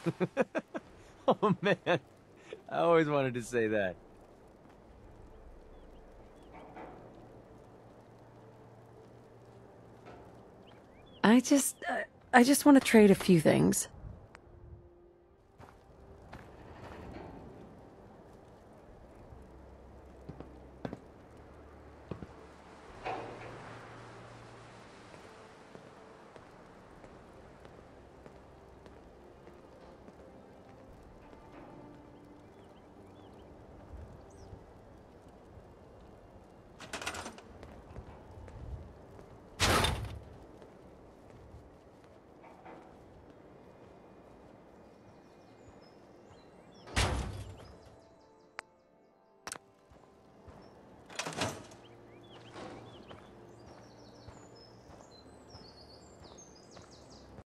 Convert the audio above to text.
Oh man, I always wanted to say that. I just want to trade a few things.